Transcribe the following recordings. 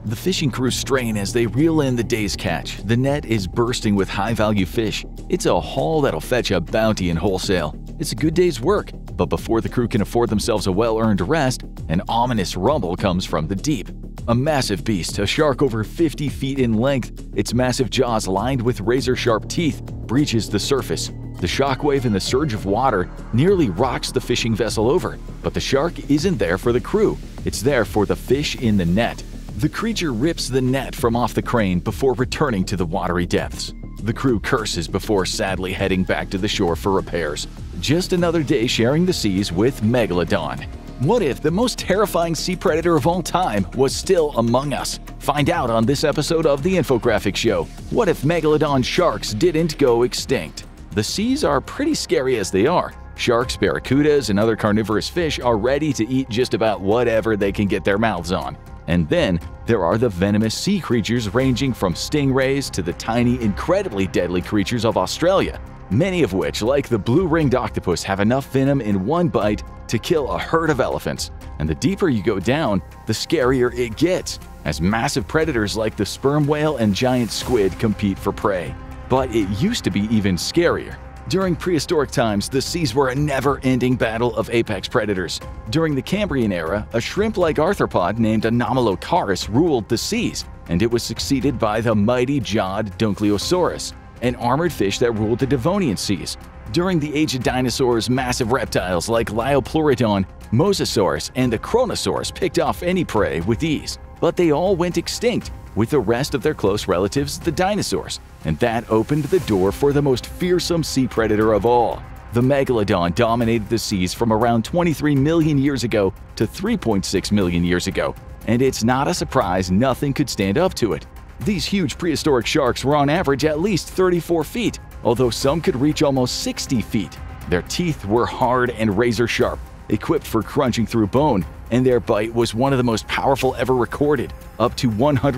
The fishing crews strain as they reel in the day's catch. The net is bursting with high-value fish. It's a haul that'll fetch a bounty in wholesale. It's a good day's work, but before the crew can afford themselves a well-earned rest, an ominous rumble comes from the deep. A massive beast, a shark over 50 feet in length, its massive jaws lined with razor-sharp teeth, breaches the surface. The shockwave and the surge of water nearly rocks the fishing vessel over, but the shark isn't there for the crew. It's there for the fish in the net. The creature rips the net from off the crane before returning to the watery depths. The crew curses before sadly heading back to the shore for repairs. Just another day sharing the seas with Megalodon. What if the most terrifying sea predator of all time was still among us? Find out on this episode of The Infographic Show. What if Megalodon sharks didn't go extinct? The seas are pretty scary as they are. Sharks, barracudas, and other carnivorous fish are ready to eat just about whatever they can get their mouths on. And then there are the venomous sea creatures ranging from stingrays to the tiny, incredibly deadly creatures of Australia, many of which, like the blue-ringed octopus, have enough venom in one bite to kill a herd of elephants. And the deeper you go down, the scarier it gets, as massive predators like the sperm whale and giant squid compete for prey. But it used to be even scarier. During prehistoric times, the seas were a never-ending battle of apex predators. During the Cambrian era, a shrimp-like arthropod named Anomalocaris ruled the seas, and it was succeeded by the mighty-jawed Dunkleosaurus, an armored fish that ruled the Devonian seas. During the Age of Dinosaurs, massive reptiles like Liopleurodon, Mosasaurus, and the Kronosaurus picked off any prey with ease. But they all went extinct, with the rest of their close relatives, the dinosaurs, and that opened the door for the most fearsome sea predator of all. The Megalodon dominated the seas from around 23 million years ago to 3.6 million years ago, and it's not a surprise nothing could stand up to it. These huge prehistoric sharks were on average at least 34 feet, although some could reach almost 60 feet. Their teeth were hard and razor-sharp, equipped for crunching through bone, and their bite was one of the most powerful ever recorded, up to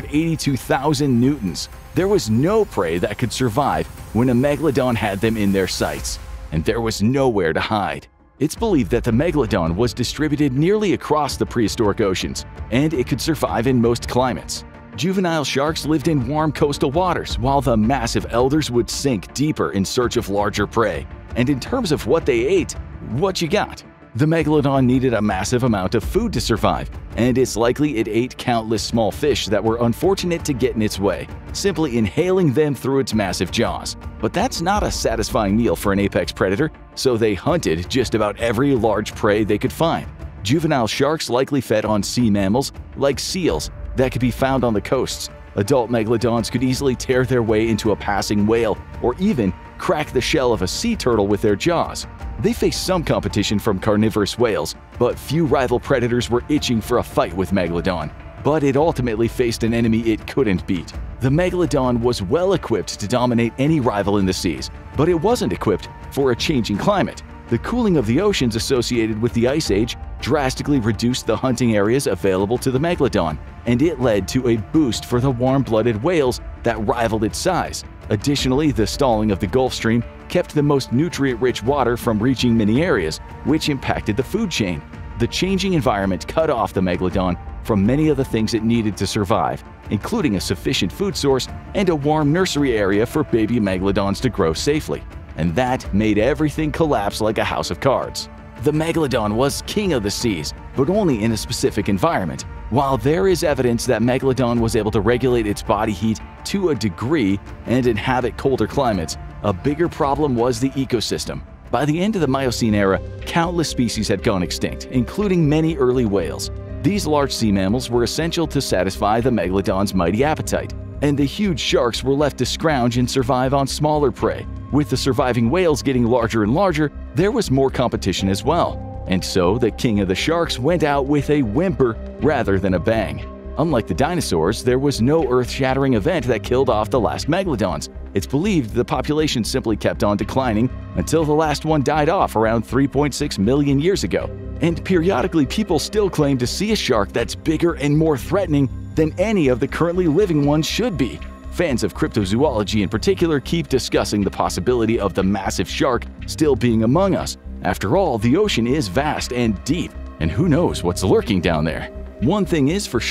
182,000 newtons. There was no prey that could survive when a Megalodon had them in their sights, and there was nowhere to hide. It's believed that the Megalodon was distributed nearly across the prehistoric oceans, and it could survive in most climates. Juvenile sharks lived in warm coastal waters, while the massive elders would sink deeper in search of larger prey. And in terms of what they ate, what you got? The Megalodon needed a massive amount of food to survive, and it's likely it ate countless small fish that were unfortunate to get in its way, simply inhaling them through its massive jaws. But that's not a satisfying meal for an apex predator, so they hunted just about every large prey they could find. Juvenile sharks likely fed on sea mammals, like seals, that could be found on the coasts. Adult megalodons could easily tear their way into a passing whale, or even crack the shell of a sea turtle with their jaws. They faced some competition from carnivorous whales, but few rival predators were itching for a fight with Megalodon. But it ultimately faced an enemy it couldn't beat. The Megalodon was well equipped to dominate any rival in the seas, but it wasn't equipped for a changing climate. The cooling of the oceans associated with the Ice Age drastically reduced the hunting areas available to the Megalodon, and it led to a boost for the warm-blooded whales that rivaled its size. Additionally, the stalling of the Gulf Stream kept the most nutrient-rich water from reaching many areas, which impacted the food chain. The changing environment cut off the Megalodon from many of the things it needed to survive, including a sufficient food source and a warm nursery area for baby Megalodons to grow safely. And that made everything collapse like a house of cards. The Megalodon was king of the seas, but only in a specific environment. While there is evidence that Megalodon was able to regulate its body heat to a degree and inhabit colder climates, a bigger problem was the ecosystem. By the end of the Miocene era, countless species had gone extinct, including many early whales. These large sea mammals were essential to satisfy the Megalodon's mighty appetite, and the huge sharks were left to scrounge and survive on smaller prey. With the surviving whales getting larger and larger, there was more competition as well. And so the king of the sharks went out with a whimper rather than a bang. Unlike the dinosaurs, there was no earth-shattering event that killed off the last megalodons. It's believed the population simply kept on declining until the last one died off around 3.6 million years ago. And periodically people still claim to see a shark that's bigger and more threatening than any of the currently living ones should be. Fans of cryptozoology in particular keep discussing the possibility of the massive shark still being among us. After all, the ocean is vast and deep, and who knows what's lurking down there. One thing is for sure,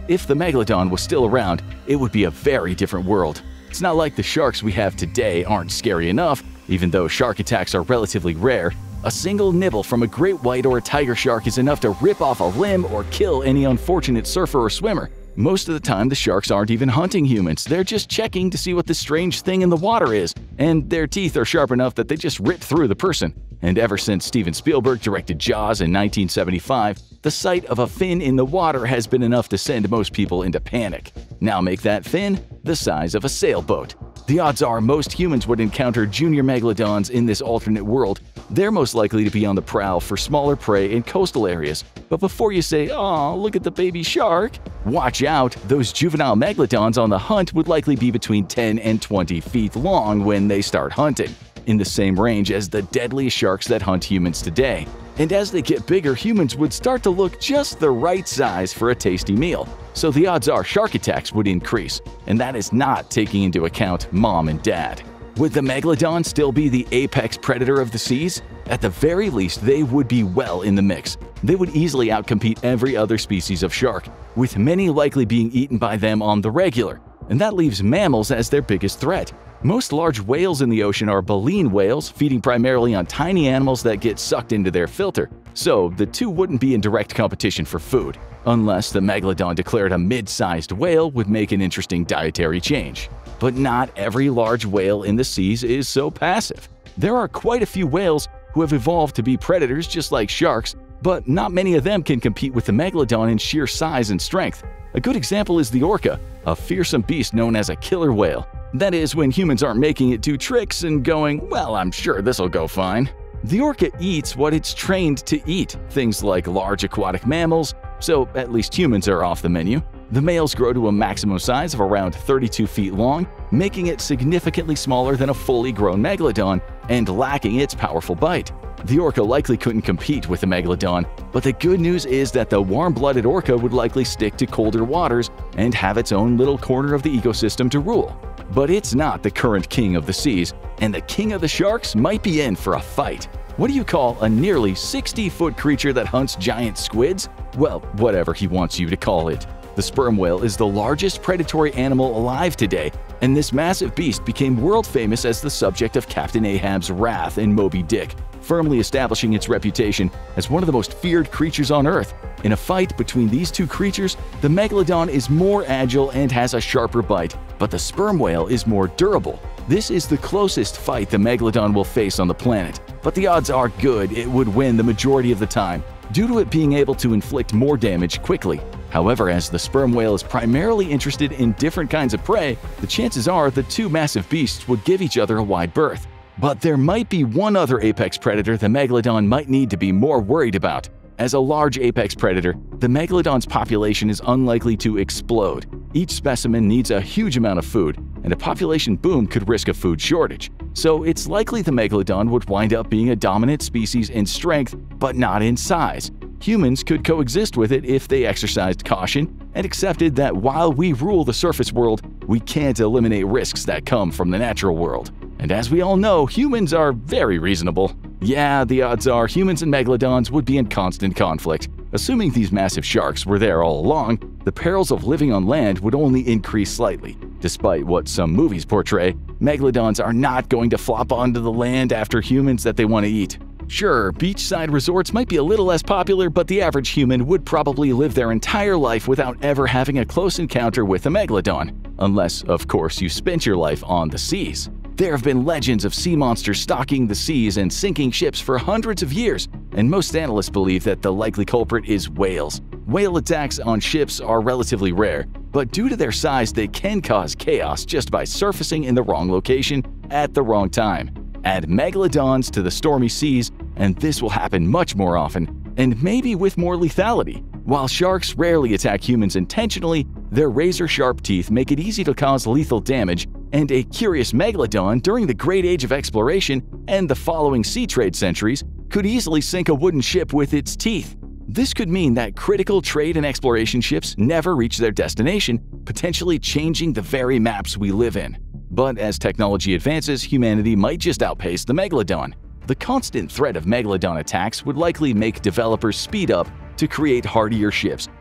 If the Megalodon was still around, it would be a very different world. It's not like the sharks we have today aren't scary enough. Even though shark attacks are relatively rare, a single nibble from a great white or a tiger shark is enough to rip off a limb or kill any unfortunate surfer or swimmer. Most of the time, the sharks aren't even hunting humans, they're just checking to see what the strange thing in the water is, and their teeth are sharp enough that they just rip through the person. And ever since Steven Spielberg directed Jaws in 1975, the sight of a fin in the water has been enough to send most people into panic. Now make that fin the size of a sailboat. The odds are most humans would encounter junior megalodons in this alternate world. They're most likely to be on the prowl for smaller prey in coastal areas. But before you say, "Aw, look at the baby shark," watch out, those juvenile megalodons on the hunt would likely be between 10 and 20 feet long when they start hunting, in the same range as the deadliest sharks that hunt humans today. And as they get bigger, humans would start to look just the right size for a tasty meal. So the odds are shark attacks would increase, and that is not taking into account mom and dad. Would the Megalodon still be the apex predator of the seas? At the very least, they would be well in the mix. They would easily outcompete every other species of shark, with many likely being eaten by them on the regular. And that leaves mammals as their biggest threat. Most large whales in the ocean are baleen whales, feeding primarily on tiny animals that get sucked into their filter. So the two wouldn't be in direct competition for food, unless the Megalodon declared a mid-sized whale would make an interesting dietary change. But not every large whale in the seas is so passive. There are quite a few whales who have evolved to be predators just like sharks, but not many of them can compete with the Megalodon in sheer size and strength. A good example is the orca, a fearsome beast known as a killer whale. That is when humans aren't making it do tricks and going, "Well, I'm sure this'll go fine." The orca eats what it's trained to eat, things like large aquatic mammals, so at least humans are off the menu. The males grow to a maximum size of around 32 feet long, making it significantly smaller than a fully grown megalodon and lacking its powerful bite. The orca likely couldn't compete with the megalodon, but the good news is that the warm-blooded orca would likely stick to colder waters and have its own little corner of the ecosystem to rule. But it's not the current king of the seas, and the king of the sharks might be in for a fight. What do you call a nearly 60-foot creature that hunts giant squids? Well, whatever he wants you to call it. The sperm whale is the largest predatory animal alive today, and this massive beast became world famous as the subject of Captain Ahab's wrath in Moby Dick, firmly establishing its reputation as one of the most feared creatures on Earth. In a fight between these two creatures, the megalodon is more agile and has a sharper bite, but the sperm whale is more durable. This is the closest fight the megalodon will face on the planet, but the odds are good it would win the majority of the time, due to it being able to inflict more damage quickly. However, as the sperm whale is primarily interested in different kinds of prey, the chances are the two massive beasts would give each other a wide berth. But there might be one other apex predator the megalodon might need to be more worried about. As a large apex predator, the megalodon's population is unlikely to explode. Each specimen needs a huge amount of food, and a population boom could risk a food shortage. So it's likely the megalodon would wind up being a dominant species in strength, but not in size. Humans could coexist with it if they exercised caution and accepted that while we rule the surface world, we can't eliminate risks that come from the natural world. And as we all know, humans are very reasonable. Yeah, the odds are humans and megalodons would be in constant conflict. Assuming these massive sharks were there all along, the perils of living on land would only increase slightly. Despite what some movies portray, megalodons are not going to flop onto the land after humans that they want to eat. Sure, beachside resorts might be a little less popular, but the average human would probably live their entire life without ever having a close encounter with a megalodon. Unless, of course, you spent your life on the seas. There have been legends of sea monsters stalking the seas and sinking ships for hundreds of years, and most analysts believe that the likely culprit is whales. Whale attacks on ships are relatively rare, but due to their size, they can cause chaos just by surfacing in the wrong location at the wrong time. Add megalodons to the stormy seas, and this will happen much more often, and maybe with more lethality. While sharks rarely attack humans intentionally, their razor-sharp teeth make it easy to cause lethal damage, and a curious megalodon during the Great Age of Exploration and the following sea trade centuries could easily sink a wooden ship with its teeth. This could mean that critical trade and exploration ships never reach their destination, potentially changing the very maps we live in. But as technology advances, humanity might just outpace the megalodon. The constant threat of megalodon attacks would likely make developers speed up to create hardier ships,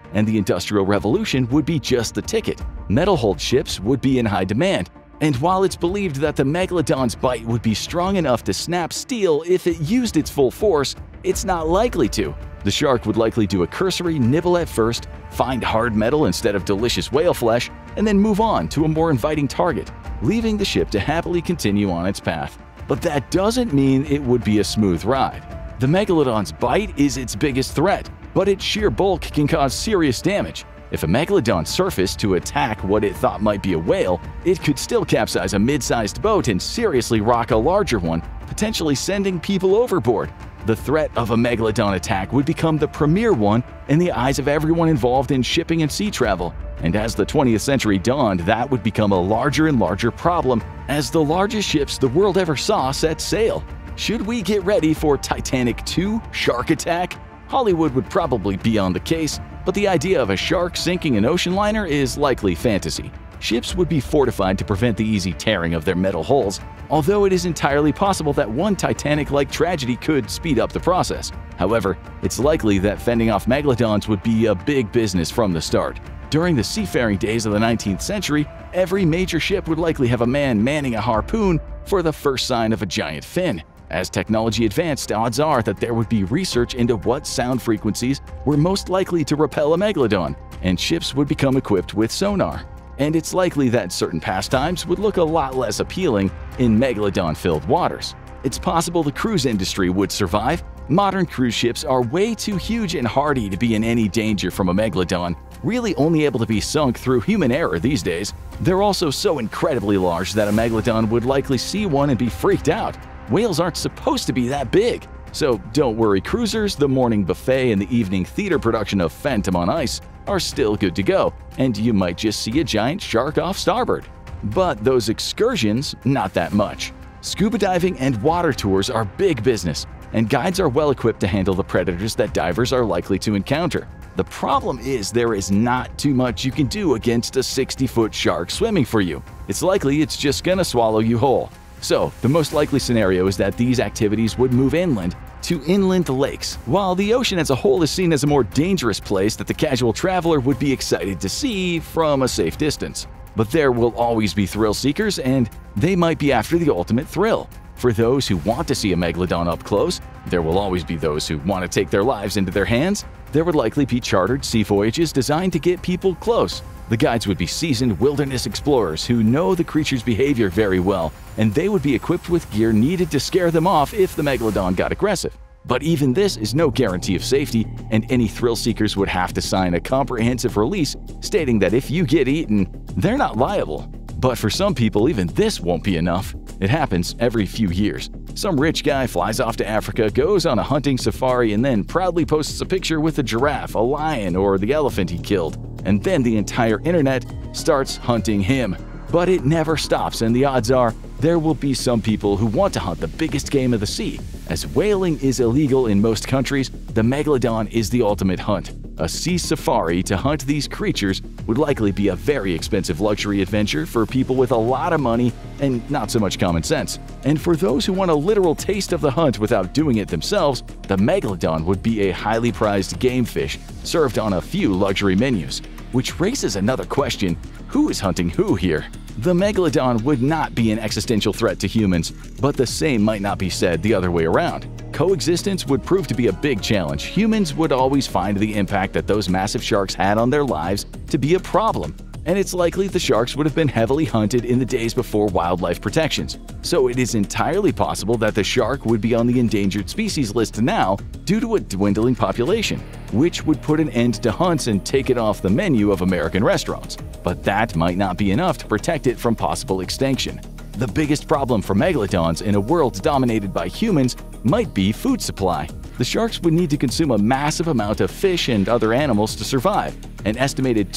and the Industrial Revolution would be just the ticket. Metal-hulled ships would be in high demand, and while it's believed that the Megalodon's bite would be strong enough to snap steel if it used its full force, it's not likely to. The shark would likely do a cursory nibble at first, find hard metal instead of delicious whale flesh, and then move on to a more inviting target, leaving the ship to happily continue on its path. But that doesn't mean it would be a smooth ride. The Megalodon's bite is its biggest threat, but its sheer bulk can cause serious damage. If a Megalodon surfaced to attack what it thought might be a whale, it could still capsize a mid-sized boat and seriously rock a larger one, potentially sending people overboard. The threat of a Megalodon attack would become the premier one in the eyes of everyone involved in shipping and sea travel. And as the 20th century dawned, that would become a larger and larger problem as the largest ships the world ever saw set sail. Should we get ready for Titanic 2 Shark Attack? Hollywood would probably be on the case, but the idea of a shark sinking an ocean liner is likely fantasy. Ships would be fortified to prevent the easy tearing of their metal hulls, although it is entirely possible that one Titanic-like tragedy could speed up the process. However, it's likely that fending off Megalodons would be a big business from the start. During the seafaring days of the 19th century, every major ship would likely have a man manning a harpoon for the first sign of a giant fin. As technology advanced, odds are that there would be research into what sound frequencies were most likely to repel a Megalodon, and ships would become equipped with sonar. And it's likely that certain pastimes would look a lot less appealing in Megalodon-filled waters. It's possible the cruise industry would survive. Modern cruise ships are way too huge and hardy to be in any danger from a Megalodon, really only able to be sunk through human error these days. They're also so incredibly large that a Megalodon would likely see one and be freaked out. Whales aren't supposed to be that big. So don't worry, cruisers, the morning buffet and the evening theater production of Phantom on Ice are still good to go, and you might just see a giant shark off starboard. But those excursions, not that much. Scuba diving and water tours are big business, and guides are well equipped to handle the predators that divers are likely to encounter. The problem is there is not too much you can do against a 60-foot shark swimming for you. It's likely it's just gonna swallow you whole. So, the most likely scenario is that these activities would move inland to inland lakes, while the ocean as a whole is seen as a more dangerous place that the casual traveler would be excited to see from a safe distance. But there will always be thrill seekers, and they might be after the ultimate thrill. For those who want to see a Megalodon up close, there will always be those who want to take their lives into their hands. There would likely be chartered sea voyages designed to get people close. The guides would be seasoned wilderness explorers who know the creature's behavior very well, and they would be equipped with gear needed to scare them off if the Megalodon got aggressive. But even this is no guarantee of safety, and any thrill seekers would have to sign a comprehensive release stating that if you get eaten, they're not liable. But for some people, even this won't be enough. It happens every few years. Some rich guy flies off to Africa, goes on a hunting safari, and then proudly posts a picture with a giraffe, a lion, or the elephant he killed. And then the entire internet starts hunting him. But it never stops, and the odds are there will be some people who want to hunt the biggest game of the sea. As whaling is illegal in most countries, the Megalodon is the ultimate hunt. A sea safari to hunt these creatures would likely be a very expensive luxury adventure for people with a lot of money and not so much common sense. And for those who want a literal taste of the hunt without doing it themselves, the Megalodon would be a highly prized game fish served on a few luxury menus. Which raises another question: who is hunting who here? The Megalodon would not be an existential threat to humans, but the same might not be said the other way around. Coexistence would prove to be a big challenge. Humans would always find the impact that those massive sharks had on their lives to be a problem, and it's likely the sharks would have been heavily hunted in the days before wildlife protections. So it is entirely possible that the shark would be on the endangered species list now due to a dwindling population, which would put an end to hunts and take it off the menu of American restaurants. But that might not be enough to protect it from possible extinction. The biggest problem for Megalodons in a world dominated by humans might be food supply. The sharks would need to consume a massive amount of fish and other animals to survive, an estimated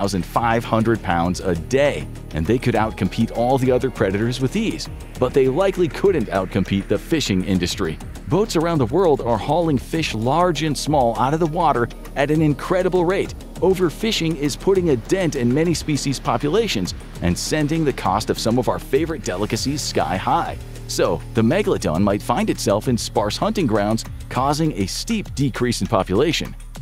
2,500 pounds a day, and they could outcompete all the other predators with ease. But they likely couldn't outcompete the fishing industry. Boats around the world are hauling fish large and small out of the water at an incredible rate. Overfishing is putting a dent in many species' populations and sending the cost of some of our favorite delicacies sky high. So, the Megalodon might find itself in sparse hunting grounds, causing a steep decrease in population.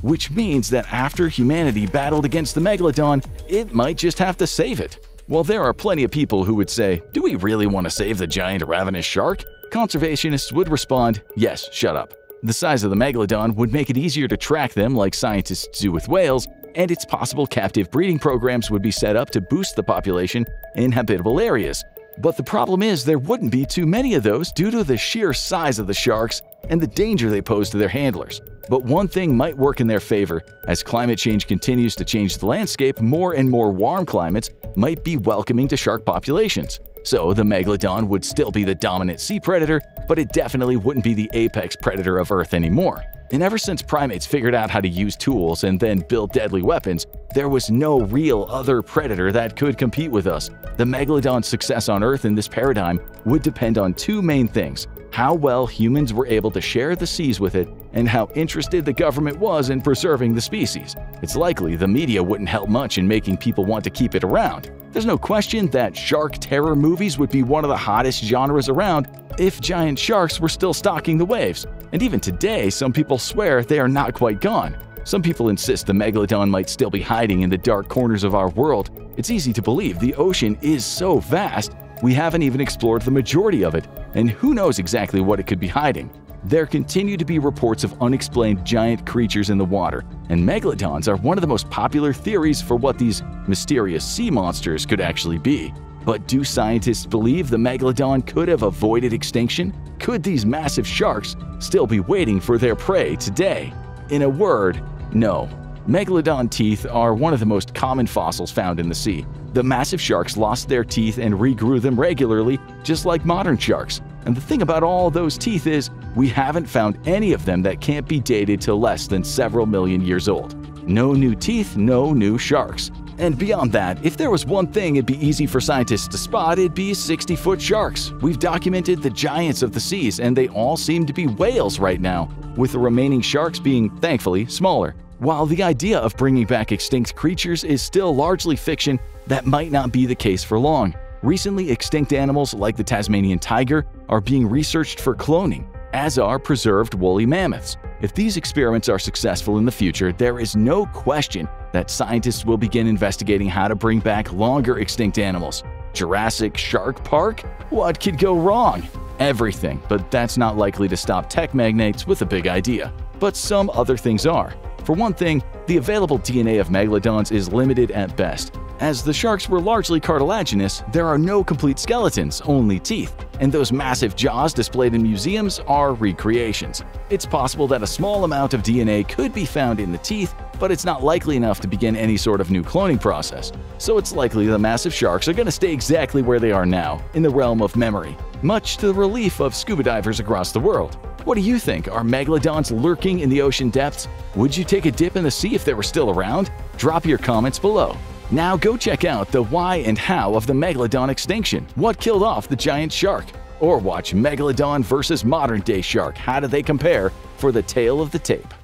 which means that after humanity battled against the Megalodon, it might just have to save it. While there are plenty of people who would say, "Do we really want to save the giant ravenous shark?" conservationists would respond, "Yes, shut up." The size of the Megalodon would make it easier to track them like scientists do with whales, and it's possible captive breeding programs would be set up to boost the population in habitable areas. But the problem is there wouldn't be too many of those due to the sheer size of the sharks and the danger they pose to their handlers. But one thing might work in their favor. As climate change continues to change the landscape, more and more warm climates might be welcoming to shark populations. So the Megalodon would still be the dominant sea predator, but it definitely wouldn't be the apex predator of Earth anymore. And ever since primates figured out how to use tools and then build deadly weapons, there was no real other predator that could compete with us. The Megalodon's success on Earth in this paradigm would depend on two main things: how well humans were able to share the seas with it, and how interested the government was in preserving the species. It's likely the media wouldn't help much in making people want to keep it around. There's no question that shark terror movies would be one of the hottest genres around if giant sharks were still stalking the waves. And even today, some people swear they are not quite gone. Some people insist the Megalodon might still be hiding in the dark corners of our world. It's easy to believe the ocean is so vast, we haven't even explored the majority of it, and who knows exactly what it could be hiding. There continue to be reports of unexplained giant creatures in the water, and megalodons are one of the most popular theories for what these mysterious sea monsters could actually be. But do scientists believe the megalodon could have avoided extinction? Could these massive sharks still be waiting for their prey today? In a word, no. Megalodon teeth are one of the most common fossils found in the sea. The massive sharks lost their teeth and regrew them regularly, just like modern sharks. And the thing about all those teeth is, we haven't found any of them that can't be dated to less than several million years old. No new teeth, no new sharks. And beyond that, if there was one thing it'd be easy for scientists to spot, it'd be 60-foot sharks. We've documented the giants of the seas, and they all seem to be whales right now, with the remaining sharks being, thankfully, smaller. While the idea of bringing back extinct creatures is still largely fiction, that might not be the case for long. Recently extinct animals like the Tasmanian tiger are being researched for cloning, as are preserved woolly mammoths. If these experiments are successful in the future, there is no question that scientists will begin investigating how to bring back longer extinct animals. Jurassic Shark Park? What could go wrong? Everything, but that's not likely to stop tech magnates with a big idea. But some other things are. For one thing, the available DNA of megalodons is limited at best. As the sharks were largely cartilaginous, there are no complete skeletons, only teeth, and those massive jaws displayed in museums are recreations. It's possible that a small amount of DNA could be found in the teeth, but it's not likely enough to begin any sort of new cloning process. So it's likely the massive sharks are going to stay exactly where they are now, in the realm of memory, much to the relief of scuba divers across the world. What do you think? Are megalodons lurking in the ocean depths? Would you take a dip in the sea if they were still around? Drop your comments below. Now go check out the why and how of the megalodon extinction. What killed off the giant shark? Or watch Megalodon versus modern-day shark. How do they compare for the tale of the tape?